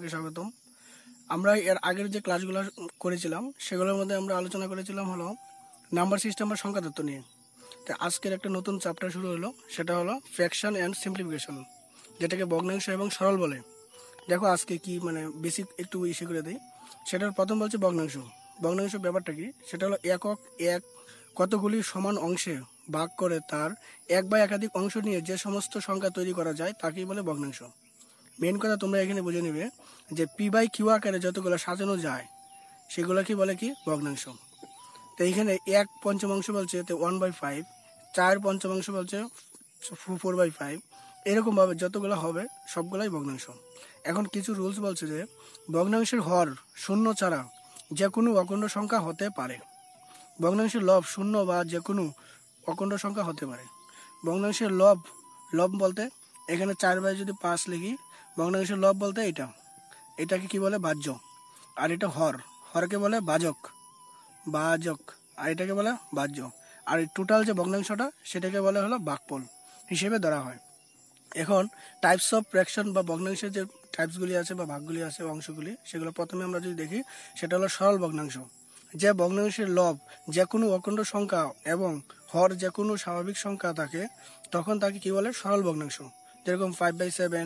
সবাইকে স্বাগতম। আমরা এর আগের যে ক্লাসগুলো করেছিলাম সেগুলোর মধ্যে আমরা আলোচনা করেছিলাম হলো নাম্বার সিস্টেম বা সংখ্যা তত্ত্ব নিয়ে। তো আজকের একটা নতুন চ্যাপ্টার শুরু হলো, সেটা হলো ফ্র্যাকশন অ্যান্ড সিম্পলিফিকেশন, যেটাকে ভগ্নাংশ এবং সরল বলে। দেখো আজকে কি বেসিক একটু ইস্যু করে দিই। সেটার প্রথম বলছে ভগ্নাংশ। ভগ্নাংশ ব্যাপারটা কি, সেটা হলো একক এক কতগুলি সমান অংশে ভাগ করে তার এক বা একাধিক অংশ নিয়ে যে সমস্ত সংখ্যা তৈরি করা যায় তাকেই বলে ভগ্নাংশ। মেন কথা তোমরা এখানে বুঝে নেবে যে পি বাই কিউ আকারে যতগুলো সাজানো যায় সেগুলো কি বলে কি ভগ্নাংশ। তো এইখানে এক পঞ্চমাংশ বলছে 1/5, 4 পঞ্চমাংশ বলছে 4/5, এরকমভাবে যতগুলো হবে সবগুলাই ভগ্নাংশ। এখন কিছু রুলস বলছে যে ভগ্নাংশের হর শূন্য ছাড়া যে কোনো অখণ্ড সংখ্যা হতে পারে। ভগ্নাংশের লব শূন্য বা যে কোনো অখণ্ড সংখ্যা হতে পারে। ভগ্নাংশের লব বলতে এখানে 4/5 লিখি, ভগ্নাংশের লব বলতে এটাকে কি বলে ভাজ্য। আর এটা হরকে বলে ভাজক, আর এটাকে বলে ভাজ্য। আর টোটাল যে ভগ্নাংশটা সেটাকে বলে হলো ভাগফল হিসেবে ধরা হয়। এখন টাইপস অফ ফ্র্যাকশন বা ভগ্নাংশের যে টাইপসগুলি আছে বা ভাগগুলি আছে অংশগুলি, সেগুলো প্রথমে আমরা যদি দেখি সেটা হলো সরল ভগ্নাংশ। যে ভগ্নাংশের লব যে কোনো অখণ্ড সংখ্যা এবং হর যে কোনো স্বাভাবিক সংখ্যা থাকে তখন তাকে কি বলে সরল ভগ্নাংশ। যেরকম 5/7,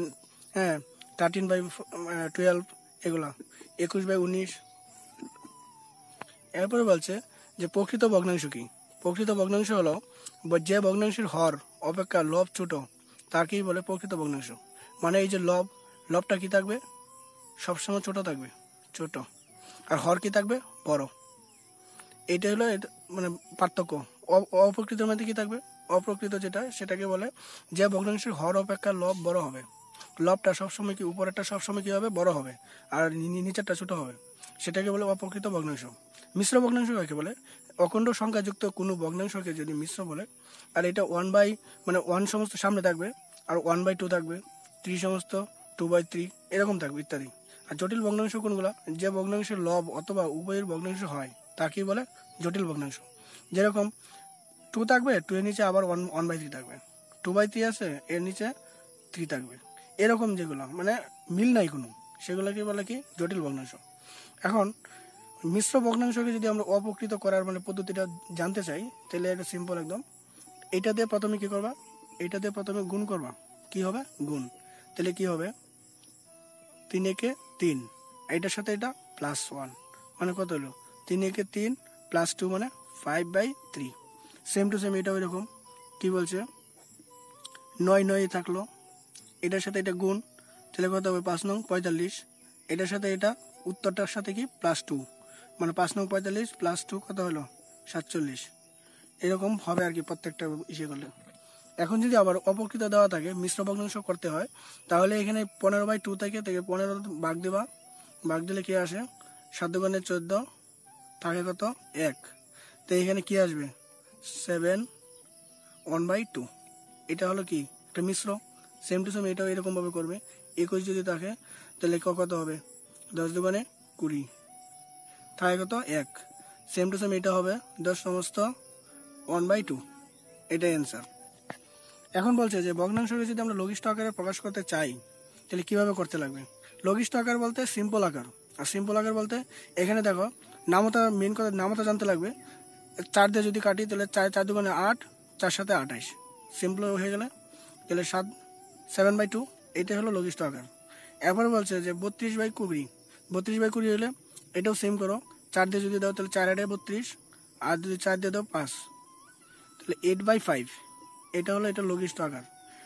13/12, এগুলা 21/19। এরপরে বলছে যে প্রকৃত ভগ্নাংশ কি। প্রকৃত ভগ্নাংশ হলো যে ভগ্নাংশের হর অপেক্ষা লব ছোট তাকেই বলে প্রকৃত ভগ্নাংশ। মানে এই যে লবটা কি থাকবে, সবসময় ছোট থাকবে, ছোট, আর হর কি থাকবে, বড়। এইটা হলো পার্থক্য। অপ্রকৃতের মধ্যে কি থাকবে, অপ্রকৃত যেটা সেটাকে বলে যে ভগ্নাংশের হর অপেক্ষা লব বড় হবে। লবটা সবসময় কি উপরেরটা সবসময় কি হবে, বড় হবে, আর নিচেরটা ছোট হবে, সেটাকে বলে অপ্রকৃত ভগ্নাংশ। মিশ্র ভগ্নাংশ কাকে বলে, অখণ্ড সংখ্যাযুক্ত কোনো ভগ্নাংশকে যদি মিশ্র বলে, আর এটা 1 সমস্ত সামনে থাকবে, আর 1/2 থাকবে, 3 সমস্ত 2/3 এরকম থাকবে ইত্যাদি। আর জটিল ভগ্নাংশ কোনগুলা, যে ভগ্নাংশের লব অথবা উভয়ের ভগ্নাংশ হয় তাকেই বলে জটিল ভগ্নাংশ। যেরকম 2 থাকবে, 2 এর নিচে আবার 1/3 থাকবে, 2/3 আছে এর নিচে 3 থাকবে, এরকম যেগুলো মিল নাই কোনো, সেগুলোকে বলে কি জটিল ভগ্নাংশ। এখন মিশ্র ভগ্নাংশকে যদি আমরা অপকৃত করার পদ্ধতিটা জানতে চাই, তাহলে এটা সিম্পল একদম। এটা দিয়ে প্রথমে কি করবা, এটা দিয়ে প্রথমে গুণ করবা, কি হবে গুণ। তাহলে কি হবে 3 একে 3, এইটার সাথে এটা +1, কত হলো 3 একে 3 +2 5/3। সেম টু সেম এটা ওইরকম। কি বলছে 9 থাকলো, এটার সাথে এটা গুণ, তাহলে কত হবে 5 নং 45, এটার সাথে এটা উত্তরটার সাথে কি +2, 5 নং 45 +2 কত হলো 47। এরকম হবে আর কি প্রত্যেকটা ইসে করলে। এখন যদি আবার অপকৃত দেওয়া থাকে, মিশ্র ভগ্নাংশ করতে হয়, তাহলে এখানে 15/2 থেকে 15 ভাগ দিবা, ভাগ দিলে কি আসে 7 × 14 থাকে কত 1। তো এখানে কি আসবে 7 1/2। এটা হলো কি একটা মিশ্র। সেম টু সেম এটাও এরকম ভাবে করবে। 21 যদি থাকে তাহলে কত হবে 10 × 2 = 20, থাকে কত 1। সেম টু সেম এটা হবে 10 সমস্ত 1/2, এটাই অ্যান্সার। এখন বলছে যে ভগ্নাংশকে যদি আমরা লঘিষ্ঠ আকারে প্রকাশ করতে চাই তাহলে কিভাবে করতে লাগবে। লঘিষ্ঠ আকার বলতে সিম্পল আকার, আর সিম্পল আকার বলতে এখানে দেখো নামতা, মেন কথা নামতা জানতে লাগবে। 4 দিয়ে যদি কাটি তাহলে 4 × 2 = 8, 4 × 7 = 28, সিম্পল হয়ে গেলে তাহলে 7/2, এটাই হলো লঘিষ্ঠ আকার। এরপরে বলছে যে 32/20 হলে এটাও সেম করো। 4 দিয়ে যদি দাও তাহলে 4 × 8 = 32, আর যদি 4 দিয়ে দাও 5, তাহলে 8/5, এটা হলো এটা লঘিষ্ঠ আকার।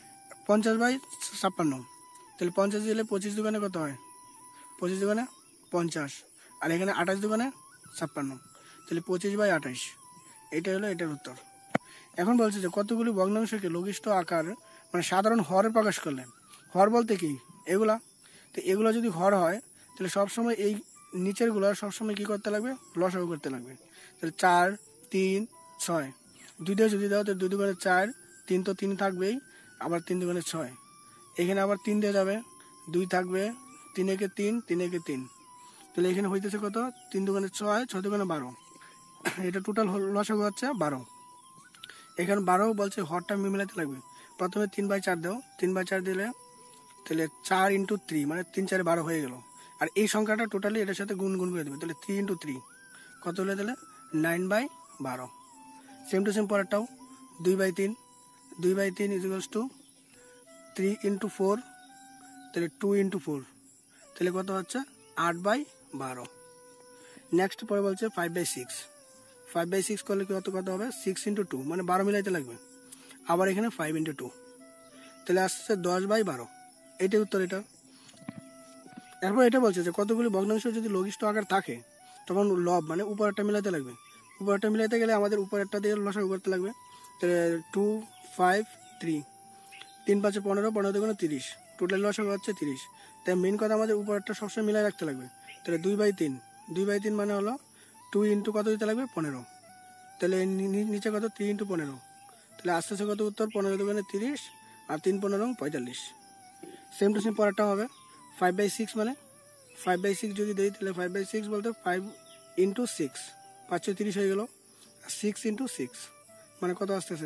50/56, তাহলে 50 দিলে 25 দুগুণে কত হয় 25 দুগুণে 50, আর এখানে 28 দুগুণে 56, তাহলে 25/28, এটা হলো এটার উত্তর। এখন বলছে যে কতগুলি ভগ্নাংশকে লঘিষ্ঠ আকার সাধারণ হরে প্রকাশ করলেন। হর বলতে কি এগুলা, তো এগুলো যদি হর হয় তাহলে সবসময় এই নিচেরগুলো সবসময় কি করতে লাগবে, লসাগু করতে লাগবে। তাহলে 4 3 6, 2 দিয়ে যদি দাও তো 2 দুগুণে 4, 3 তো 3 থাকবেই, আবার 3 দুগুণে 6, এখানে আবার 3 দিয়ে যাবে, 2 থাকবে, 3 একে 3, 3 একে 3, তাহলে এখানে হইতেছে কত 3 দুগুণে 6, 6 দুগুণে 12, এটা টোটাল লসাগু হচ্ছে 12। এখানে 12 বলছে হরটা মিলাতে লাগবে। প্রথমে 3/4 দাও, 3/4 দিলে তাহলে 4 × 3 3 4 12 হয়ে গেল। আর এই সংখ্যাটা টোটালি এটার সাথে গুণ করে দেবে, তাহলে 3 × 3 কত হলে তাহলে 9/12। সেম টু সেম পরেরটাও 2/3, 2/3 = 3 × 4, তাহলে 2 × 4, তাহলে কত হচ্ছে 8/12। নেক্সট পরে বলছে 5/6, 5/6 করলে কত হবে 6 × 2, মানে 12 মিলাইতে লাগবে। আবার এখানে 5 × 2, তাহলে আসছে 10/12। এটাই উত্তর এটা। এরপর এটা বলছে যে কতগুলি ভগ্নাংশ যদি লঘিষ্ঠ আকার থাকে তখন লব মানে উপরেরটা মিলাতে লাগবে। উপরেরটা মিলাতে গেলে আমাদের উপরেরটা দিয়ে লসাগু করতে লাগবে। তাহলে 2, 5, 3, 3 × 5 = 15, 15 × 30, টোটাল লসাগু হচ্ছে 30। তাই মেন কথা আমাদের উপরেরটা সবসময় মিলাই রাখতে লাগবে। তাহলে 2/3, 2/3 মানে হলো 2 × কত দিতে লাগবে 15, তাহলে নিচে কত 3 × 15, তাহলে আস্তে আস্তে কত উত্তর 15 × 30 আর 3 × 15 = 45। সেম টু সেম পরেরটা হবে 5/6, মানে 5/6 যদি দেই তাহলে 5/6 বলতে 5 × 6, 5 × 30 হয়ে গেল। আর 6 × 6 মানে কত আসতেছে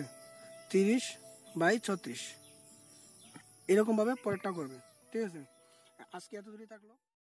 30/36। এরকমভাবে পরেরটা করবে, ঠিক আছে। আজকে এত দূরই থাকলো।